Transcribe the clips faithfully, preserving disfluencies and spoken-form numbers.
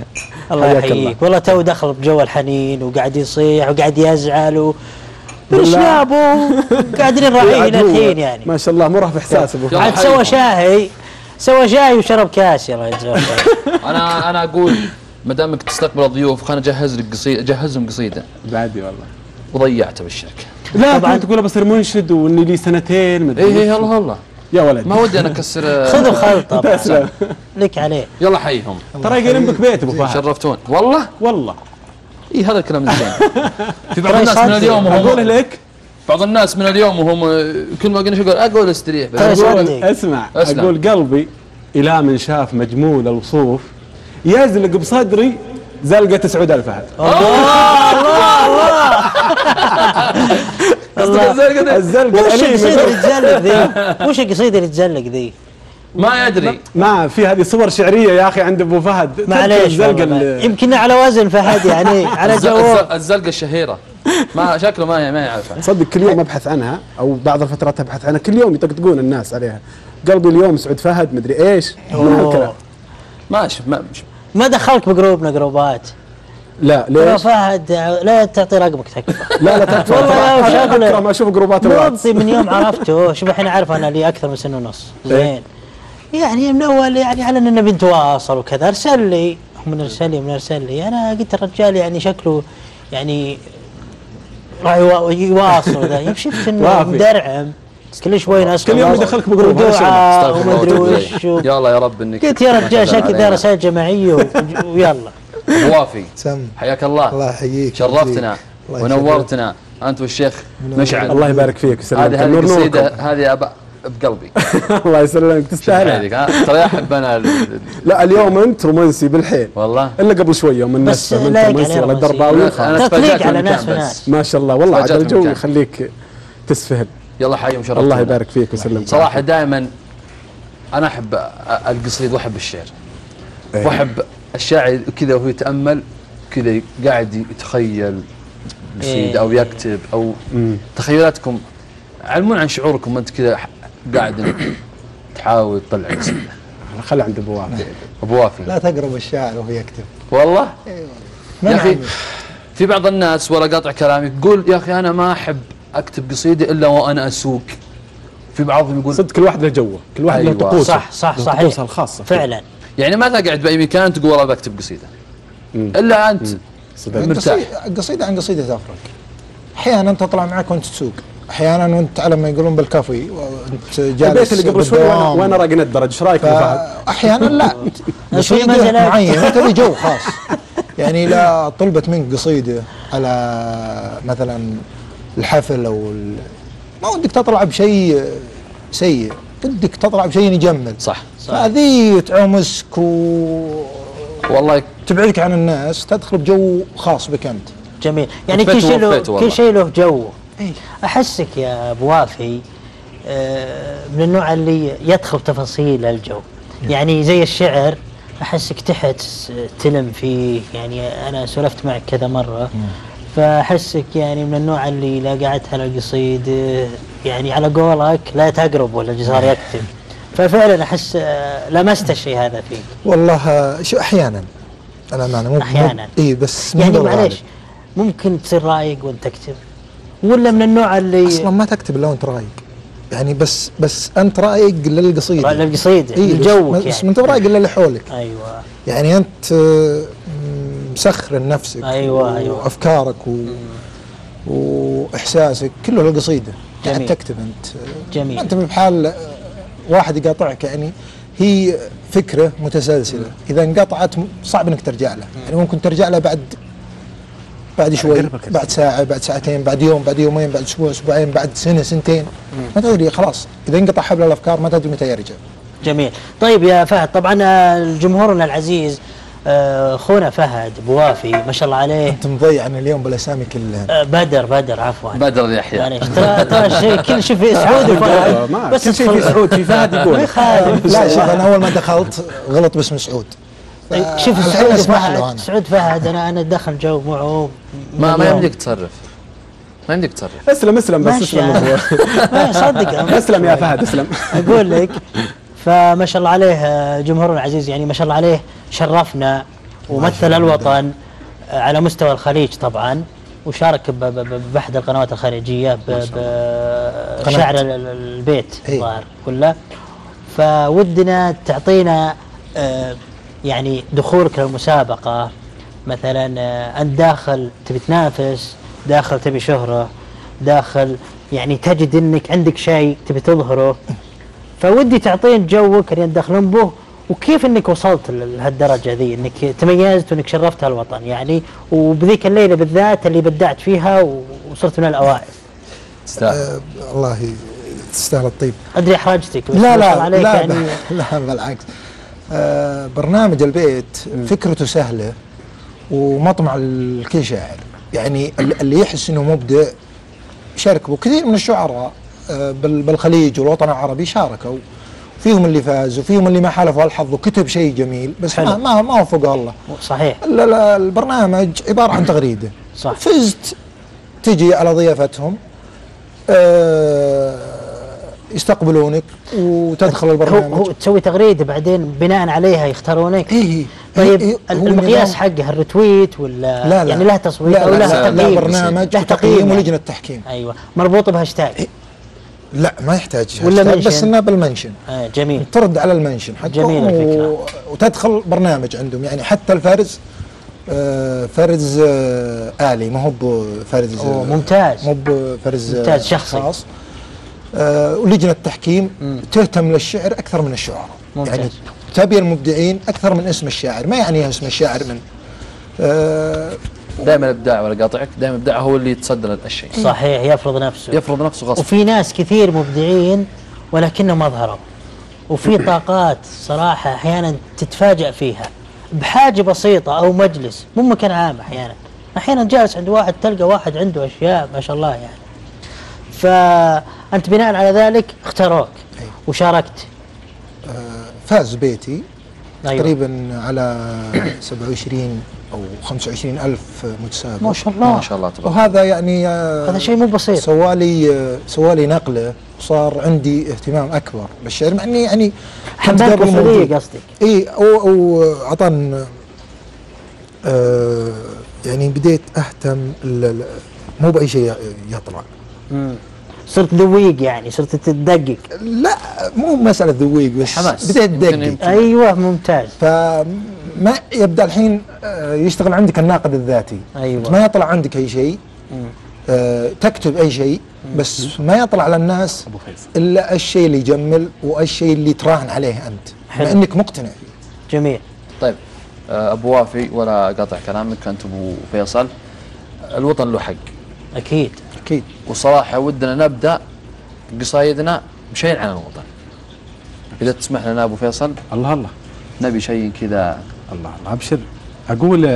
الله يحييك والله. تو دخل بجو الحنين وقاعد يصيح وقاعد يزعل و ايش يا ابو قاعدين نراعيه للحين يعني ما شاء الله مره في احساس ابو عاد سوى شاهي سوى شاي وشرب كاس. الله يجزاه خير. انا انا اقول ما دامك تستقبل الضيوف خلينا نجهز لك قصيده، جهزهم قصيده بعدي والله وضيعته بالشركه. لا طبعا تقول بصير منشد واني لي سنتين مدري ايه ايه الله الله يا ولد ما ودي انا اكسر. خذوا خلطه لك عليه. يلا حيهم ترى يقلن بك بيت ابو فهد. شرفتون والله والله اي هذا الكلام الزين. في بعض الناس من اليوم وهم اقول لك بعض الناس من اليوم وهم كل ما قلنا شو يقول اقول استريح أقول اسمع أسلم. اقول قلبي الى من شاف مجمول الوصوف يزلق بصدري زلقه سعود الفهد. الله الله الله الزلقه وش القصيده اللي تزلق ذي؟ وش القصيده اللي تزلق ذي؟ ما يدري ما في هذه صور شعريه يا اخي عند ابو فهد. معليش يمكن على وزن فهد يعني على جو الزلقه الشهيره ما شكله ما ما يعرفها. صدق كل يوم ابحث عنها او بعض الفترات ابحث عنها كل يوم يطقطقون الناس عليها. قلبي اليوم سعود فهد مدري ايش من هالكلام. ماشي ما ما دخلك بجروبنا جروبات. لا ليش؟ فهد لا تعطي رقمك تكفى. لا لا تكفى والله شكله ما اشوف جروبات الواتس من يوم عرفته. شوف الحين عارف انا لي اكثر من سنه ونص زين يعني من اول يعني على اننا بنتواصل وكذا ارسل لي من ارسل لي من ارسل لي انا قلت الرجال يعني شكله يعني راح يواصل ذا. شفت انه مدرعم كل شوي ناس كل يوم يدخلك بجروب وما ادري وش. يلا يا رب انك قلت يا رجال شكل ذا رسائل جماعيه ويلا. وافي حياك الله. الله يحييك شرفتنا ونورتنا انت والشيخ مشعل. الله يبارك فيك ويسلمك. هذه القصيده هذه بقلبي. الله يسلمك تستاهل. ترى احب انا لا اليوم انت رومانسي بالحيل والله الا قبل شويه يوم الناس من رومانسي ولا الدرباوي. انا تفاجأت على ناس وناس ما شاء الله والله عاد الجو يخليك تسفهل. يلا حيهم شرفتنا. الله يبارك فيك ويسلمك. صراحه دائما انا احب القصيد واحب الشعر واحب الشاعر كذا وهو يتامل كذا قاعد يتخيل قصيده او يكتب او مم. تخيلاتكم علمون عن شعوركم وانت كذا قاعد تحاول تطلع قصيده. خلي عند ابو وافي. ابو وافي لا تقرب الشاعر وهو يكتب والله. ايوه يا اخي في بعض الناس ولا قاطع كلامي يقول يا اخي انا ما احب اكتب قصيده الا وانا اسوق. في بعضهم يقول صدق كل واحد له جوه كل واحد له أيوة. طقوسه. صح صح صحيح طقوسه الخاصه فعلا. يعني ما تقعد باي مكان تقول والله بكتب قصيده مم. الا انت مم. مرتاح. قصيده عن قصيده تفرق. احيانا تطلع معك وانت تسوق احيانا وانت على ما يقولون بالكافي وانت جالس البيت اللي قبل شوي وانا راقي ندرج ايش رايك ابو فهد؟ احيانا لا قصيده معينه تبي جو خاص يعني لا طلبت منك قصيده على مثلا الحفل او ما ودك تطلع بشيء سيء ودك تطلع بشيء يجمل. صح هذه تعومسك و والله تبعدك عن الناس تدخل بجو خاص بك انت. جميل يعني كل شيء له كل شيء له جو. احسك يا ابو وافي من النوع اللي يدخل تفاصيل الجو يعني زي الشعر احسك تحت تلم فيه يعني انا سولفت معك كذا مره فاحسك يعني من النوع اللي لا قعدت على القصيد يعني على قولك لا تقرب ولا جزار يكتب ففعلا احس لمست الشيء هذا فيك. والله شو احيانا انا معنى مو احيانا اي بس يعني معليش ممكن تصير رايق وانت تكتب ولا من النوع اللي اصلا ما تكتب الا وانت رايق يعني بس بس انت رايق للقصيده للقصيده إيه لجوك يعني بس ما انت رايق الا لحولك. ايوه يعني انت مسخر نفسك ايوه ايوه وافكارك و... واحساسك كله للقصيده يعني تكتب انت جميل. انت بحال واحد يقاطعك يعني هي فكره متسلسله اذا انقطعت صعب انك ترجع لها يعني ممكن ترجع لها بعد بعد شوي بعد ساعه بعد ساعتين بعد يوم بعد يومين بعد اسبوع اسبوعين بعد سنه سنتين ما تدري خلاص اذا انقطع حبل الافكار ما تدري متى يرجع. جميل. طيب يا فهد طبعا جمهورنا العزيز اخونا فهد ابو وافي ما شاء الله عليه انت مضيع عن اليوم بالاسامي كلها. بدر بدر عفوا بدر يحيى معليش ترى ترى شيء كل شيء في سعود وفهد بس كل شيء في سعود في فهد يقول لا شوف انا اول ما دخلت غلط باسم سعود شوف سعود فهد سعود فهد انا انا دخل جو معه ما ما يمديك تصرف ما يمديك تصرف. اسلم اسلم بس اسلم صدق اسلم يا فهد اسلم. اقول لك فما شاء الله عليه جمهورنا العزيز يعني ما شاء الله عليه شرفنا ومثل الوطن على مستوى الخليج طبعا، وشارك بأحد القنوات الخارجية بشعر البيت الظاهر كله. فودنا تعطينا يعني دخولك للمسابقة، مثلا أنت داخل تبي تنافس، داخل تبي شهرة، داخل يعني تجد أنك عندك شيء تبي تظهره، فودي تعطين جوك اللي تدخلون به، وكيف انك وصلت لهالدرجه ذي، انك تميزت وانك شرفت هالوطن يعني، وبذيك الليله بالذات اللي بدعت فيها وصرت من الاوائل. تستاهل. أه الله تستاهل الطيب. ادري احرجتك بس لا لا عليك لا, يعني لا بالعكس. أه برنامج البيت م. فكرته سهله ومطمع الكل شاعر، يعني اللي يحس انه مبدع شارك. وكثير من الشعراء أه بالخليج والوطن العربي شاركوا، فيهم اللي فاز وفيهم اللي ما حالفوا الحظ وكتب شيء جميل بس حلو. ما ما وفق الله. صحيح. البرنامج عباره عن تغريده. صح. فزت تجي على ضيافتهم أه يستقبلونك وتدخل البرنامج. هو, هو تسوي تغريده بعدين بناء عليها يختارونك. ايه طيب إيه المقياس حقه الريتويت ولا لا لا يعني لها تصويت لا او لها تقييم؟ لا برنامج تقييم ولجنه تحكيم. ايوه مربوط بهاشتاج. إيه لا ما يحتاج ولا منشن. بس انه بالمنشن. آه جميل. ترد على المنشن حقهم. جميل الفكره. و... وتدخل برنامج عندهم، يعني حتى الفرز آه فرز آه آلي، ما هو بفرز آه ممتاز، مو بفرز ممتاز شخصي خاص. آه ولجنه التحكيم م. تهتم للشعر اكثر من الشعراء. ممتاز. يعني تبي المبدعين اكثر من اسم الشاعر، ما يعني اسم الشاعر من آه دائما الابداع ولا قاطعك، دائما الابداع هو اللي يتصدر الشيء. صحيح، يفرض نفسه يفرض نفسه غصب. وفي ناس كثير مبدعين ولكنهم ما ظهروا، وفي طاقات صراحه احيانا تتفاجأ فيها بحاجه بسيطه او مجلس مو مكان عام، احيانا احيانا جالس عند واحد تلقى واحد عنده اشياء ما شاء الله يعني، فانت بناء على ذلك اختاروك وشاركت. فاز بيتي أيوة. تقريبا على سبعة وعشرين أو خمسة وعشرين ألف متسابق. ما شاء الله ما شاء الله تبارك. وهذا يعني هذا شيء مو بسيط. سوالي سوالي نقله وصار عندي اهتمام أكبر بالشعر، مع إني يعني حبيت الفضية قصدك. إي وعطان آه يعني بديت أهتم مو بأي شيء يطلع. مم. صرت ذويق يعني، صرت تدقق. لا مو مسألة ذويق بس حماس. بديت تدقق. ايوه ممتاز. فما يبدا الحين يشتغل عندك الناقد الذاتي. ايوه. ما يطلع عندك اي شيء، آه تكتب اي شيء بس ما يطلع على الناس الا الشيء اللي يجمل والشيء اللي تراهن عليه انت، حلو. لانك مقتنع فيه. جميل. طيب ابو وافي ولا قاطع كلامك، انت ابو فيصل، الوطن له حق. اكيد. اكيد. وصراحه ودنا نبدا قصايدنا بشيء عن الوطن، اذا تسمح لنا ابو فيصل. الله الله. نبي شيء كذا. الله الله ابشر. اقول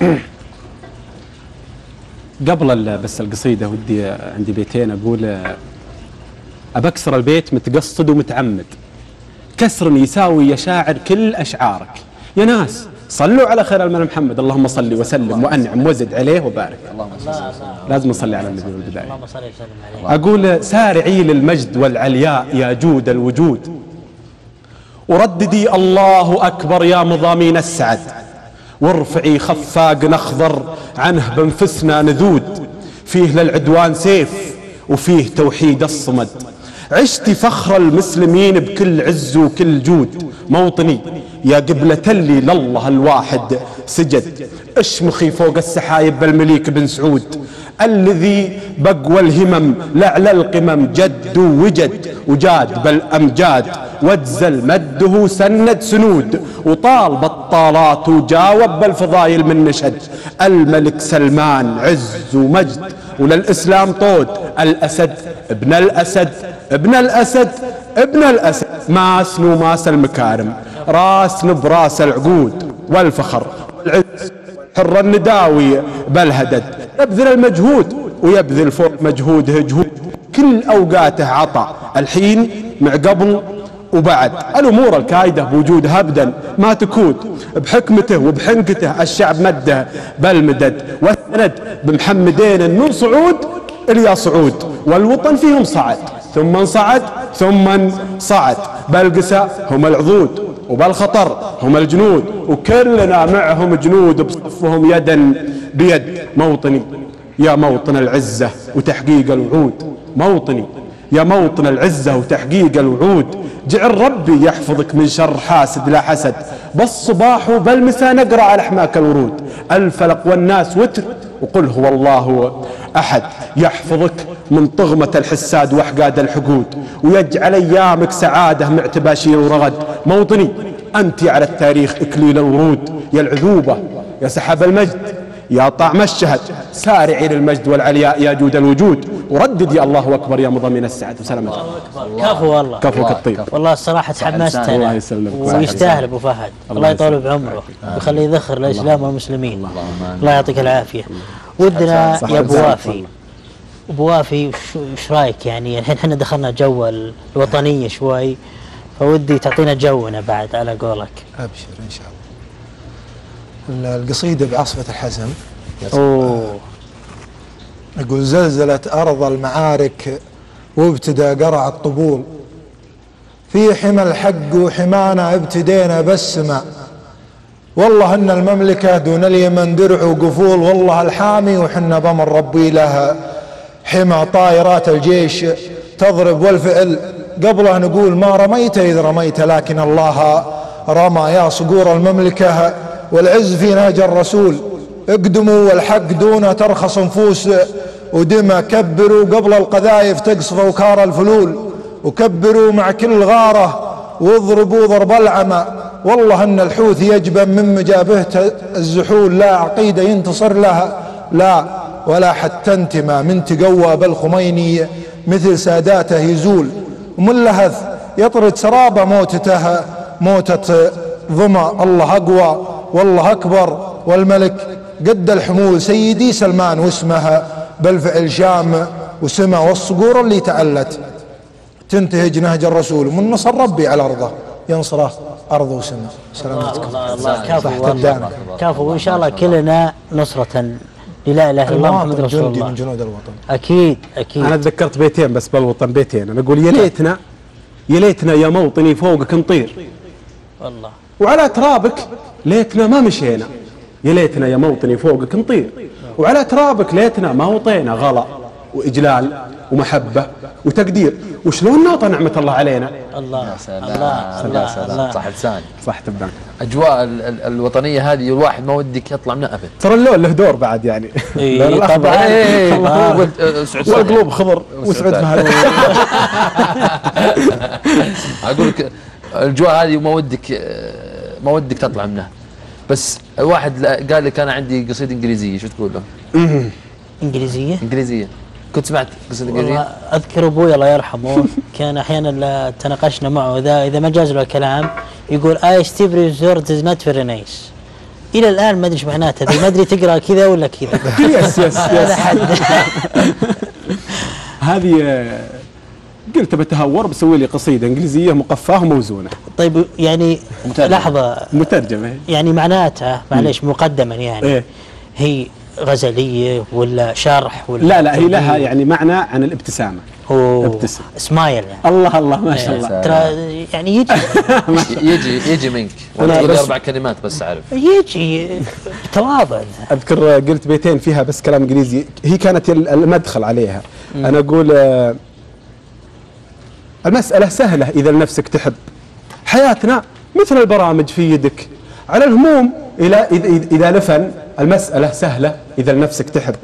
قبل بس القصيده ودي عندي بيتين اقول: ابكسر البيت متقصد ومتعمد، كسر يساوي يا شاعر كل اشعارك. يا ناس صلوا على خير المنى محمد، اللهم صل وسلم وانعم وزد عليه وبارك. اللهم صل وسلم. لازم نصلي على النبي والبدايه. اللهم صل وسلم عليه. اقول: سارعي للمجد والعلياء يا جود الوجود، ورددي الله اكبر يا مضامين السعد، وارفعي خفاق نخضر عنه بانفسنا نذود، فيه للعدوان سيف وفيه توحيد الصمد. عشت فخر المسلمين بكل عز وكل جود، موطني يا قبلة اللي لله الواحد سجد، اشمخي فوق السحايب بالمليك بن سعود، الذي بقوى الهمم لعلى القمم جد ووجد، وجاد بالأمجاد واتزل مده سند سنود، وطال بالطالات وجاوب بالفضايل من نشد. الملك سلمان عز ومجد، وللإسلام طود الأسد ابن الأسد ابن الأسد ابن الأسد، ماس نوماس المكارم، راس براس العقود والفخر والعز، حر النداوي بالهدد، يبذل المجهود ويبذل فوق مجهوده جهود، كل أوقاته عطى الحين مع قبل وبعد، الأمور الكايدة بوجودها أبدا ما تكود، بحكمته وبحنكته الشعب مده بالمدد، والسند بمحمدين من صعود إلى صعود، والوطن فيهم صعد ثم صعد ثم صعد، بالقسا هم العضود وبالخطر هم الجنود، وكلنا معهم جنود بصفهم يدا بيد. موطني يا موطن العزة وتحقيق الوعود، موطني يا موطن العزة وتحقيق الوعود، جعل ربي يحفظك من شر حاسد لا حسد، بالصباح وبالمساء نقرأ على أحماك الورود، الفلق والناس وتر وقل هو الله أحد، يحفظك من طغمة الحساد وأحقاد الحقود، ويجعل أيامك سعادة مع تباشير ورغد. موطني أنت على التاريخ إكليل الورود، يا العذوبة يا سحاب المجد يا طعم الشهد، سارعي للمجد والعلياء يا جود الوجود، وردد يا الله أكبر يا مضامين السعد وسلامة. كفو والله، كفوك الطيب والله الصراحة تحمست أنا، ويستاهل أبو فهد، الله يطول بعمره ويخليه يذخر الإسلام والمسلمين، الله يعطيك العافية. ودنا يا أبو وافي، أبو وافي وش رايك؟ يعني الحين احنا دخلنا جو الوطنية شوي، فودي تعطينا جونا بعد على قولك. أبشر إن شاء الله. القصيدة بعصفة الحزم. أوه. يقول زلزلت أرض المعارك وابتدى قرع الطبول، في حمى الحق وحمانا ابتدينا بالسماء، والله ان المملكة دون اليمن درع وقفول، والله الحامي وحنا بمر ربي لها حمى، طائرات الجيش تضرب والفعل قبله نقول ما رميت إذ رميت لكن الله رمى، يا صقور المملكة والعز في نهج الرسول، اقدموا والحق دون ترخص نفوس ودمى، كبروا قبل القذايف تقصف وكار الفلول، وكبروا مع كل غارة واضربوا ضرب العمى، والله ان الحوث يجبن من مجابهة الزحول، لا عقيدة ينتصر لها لا ولا حتى انتما، من تقوى بالخميني مثل ساداته يزول، ومن لهث يطرد سرابة موتته موتة ظما، الله أقوى والله أكبر والملك قد الحمول، سيدي سلمان واسمها بالفعل شام وسما، والصقور اللي تعلت تنتهج نهج الرسول، ومن نصر ربي على أرضه ينصره أرضه وسما. سلامتكم. الله الله كفو والله كفو، وإن شاء الله كلنا نصرة لا إله إلا الله محمد رسول الله، من جنود الوطن. أكيد أكيد. أنا تذكرت بيتين بس بالوطن، بيتين أنا أقول يا ليتنا يا ليتنا يا موطني فوقك نطير، والله وعلى ترابك ليتنا ما مشينا، يا ليتنا يا موطني فوقك نطير، وعلى ترابك ليتنا ما وطينا غلا وإجلال ومحبة وتقدير، وشلون نعطى نعمة الله علينا. الله يا سلام الله الله الله صح لسان، صح تبان. أجواء ال ال الوطنية هذه الواحد ما ودك يطلع منها أبد. ترى اللون له دور بعد يعني. إيه طبعا. والقلوب خضر وسعود فهد. أقول لك الأجواء هذه ما ودك ما ودك تطلع منها، بس واحد قال لك أنا عندي قصيدة إنجليزية، شو تقول له؟ إنجليزية؟ إنجليزية. كنت سمعت قصيدة إنجليزية؟ أذكر أبوي الله يرحمه كان أحيانا تناقشنا معه إذا إذا ما جاز له الكلام يقول I still resort is not very nice. إلى الآن ما أدري إيش معناته، ما أدري تقرأ كذا ولا كذا. يس يس يس. هذه قلت بتهور بسوي لي قصيدة إنجليزية مقفاة وموزونة. طيب يعني لحظة مترجمة يعني معناتها معليش مقدما يعني إيه؟ هي غزلية ولا شرح ولا لا لا هي لها يعني معنى عن الابتسامة. ابتسم سمايل يعني. الله الله ما شاء الله. ترى يعني يجي يجي يجي منك وانا اقول اربع كلمات بس اعرف يجي تواضع. اذكر قلت بيتين فيها بس كلام انجليزي، هي كانت المدخل عليها. م. انا اقول المسألة سهلة اذا لنفسك تحب، حياتنا مثل البرامج في يدك، على الهموم الى اذا لفن، المسألة سهلة اذا لنفسك تحب،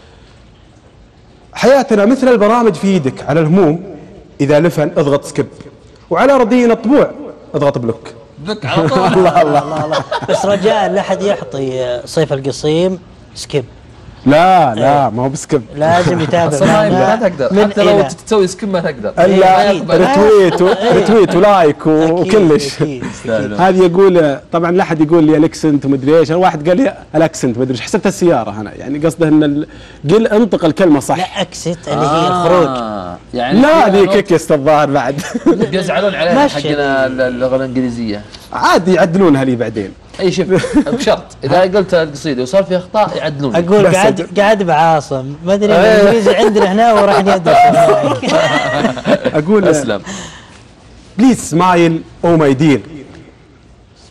حياتنا مثل البرامج في يدك، على الهموم إذا لفن اضغط سكيب، وعلى رضينا الطبوع اضغط بلوك. بلوك على طول. الله الله الله. بس رجاء لا أحد يعطي صيف القصيم سكيب. لا لا ما هو بسكيب، لازم يتابع. ما تقدر حتى لو تسوي سكيب ما تقدر. الا رتويت رتويت ولايك وكلش. هذه يقول طبعا لا احد يقول لي الاكسنت ومدري ايش، واحد قال لي الاكسنت مدري ايش، حسبتها السياره انا يعني قصده ان قل انطق الكلمه صح. لا اكسنت اللي هي الخروج يعني. لا هذه كيكست الظاهر بعد يزعلون علينا حقنا اللغه الانجليزيه. عادي يعدلونها لي بعدين. اي شوف بشرط اذا قلت القصيده وصار في اخطاء يعدلون. اقول قاعد قاعد بعاصم ما ادري الانجليزي عندنا هنا وراح ندرس اقول اسلم بليز سمايل او ماي دير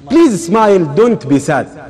Please smile, don't be sad.